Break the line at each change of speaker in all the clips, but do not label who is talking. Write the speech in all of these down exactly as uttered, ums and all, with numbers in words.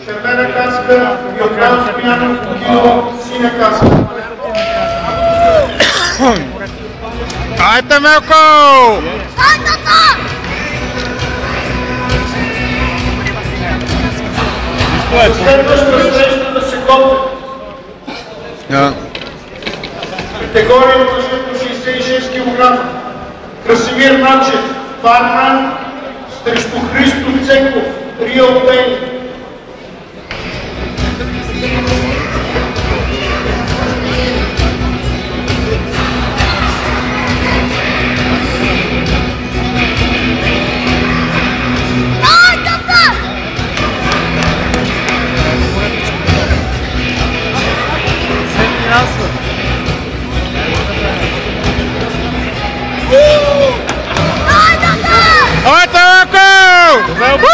червена каска, Йордан Стоянов, кило, синя каска.
Айде, Мелко!
Ай, тата!
Следващата среща да се готви. Категория от мъжете до шейсет и шест килограма. Красимир Начев, барман, срещу Христо Цеков, Рио Пей.
Айде, Мелко!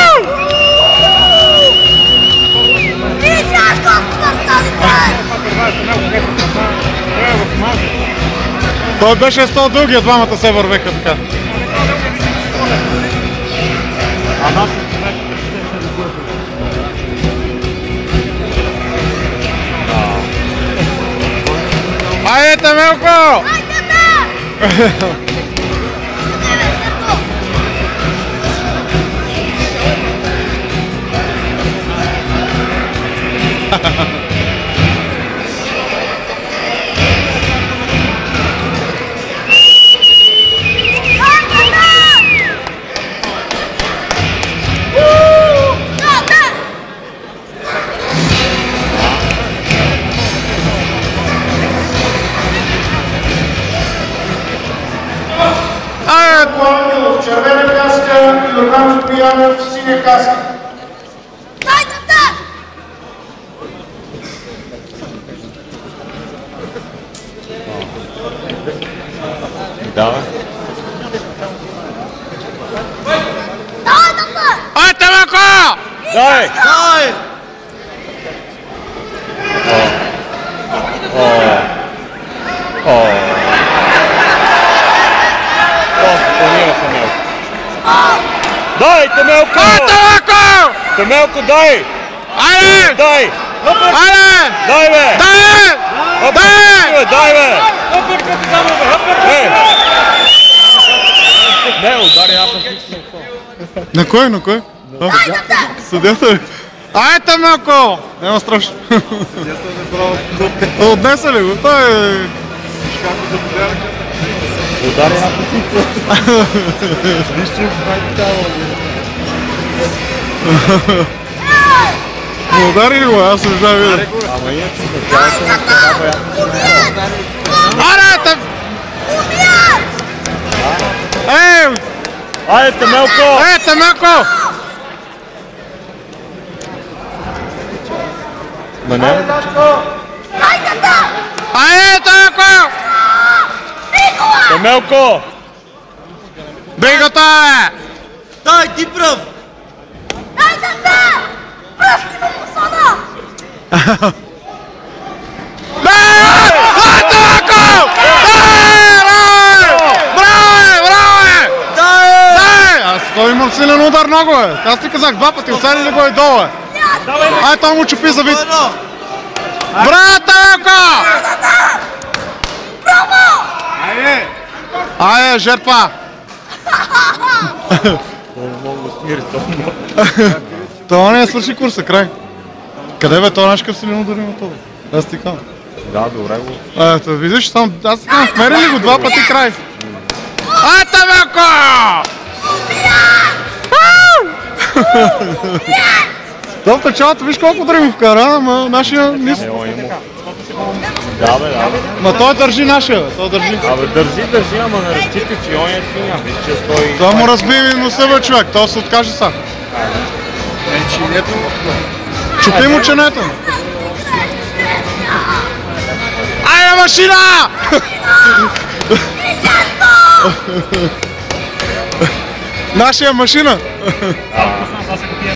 Той беше сто дълги, двамата се вървеха така. Айде, Мелко!
Ангелов, червена каска, Йордан Стоянов, синя каска.
Давай.
Давай, тата!
Айде, Мелко! Дай!
Дай!
О! О! Дай, Темелко! Айде, Мелко! Темелко, дай! Айде! Дай! Айде! Дай, бе! Дай! Дай! Дай, бе! Е! Не, удари апа. На кой, на кой? Съдята ли? Айде, Мелко! Няма страшно. Отнеса ли го? Той е... Удари апа. Вижте, прави такава. Удари ли го? Аз съм жа видя. Ама и е чука. Аре, те... Ей! Айде, Темелко! Ей, Темелко! Ма не?
Айде, тата!
Айде, Темелко! Темелко! Бигата, бе!
Дай, ти пръв!
Дай, тата! Пръсти му посада!
Дай! Дай, Темелко! Дай! Браво, браво!
Дай!
Дай! Аз той имам силен удар много, бе! Аз ти казах два пъти, остави ли го и долу, бе! Ай, той му чупи за вид! Браво, Темелко!
Браво!
Айде! Айде, жертва! Това не е свърши курса, край. Къде бе, това нашкъв силен удар има това? Аз ти казвам.
Да, добре го.
Ето, виждаш, само аз ти казвам, вмери ли го два пъти край? Айде, Мелко! То в началото виж колко удари му вкара, ама нашия низ...
Да, бе, да.
Ма той държи нашия, бе, той държи.
Абе, държи, държи, ама не разчитай, че он е синя. Виж, че стои...
Той му разби носа, бе, човек, той се откаже сам.
Не, чинето му.
Чупи му ченето. Айде, машина! Нашия машина!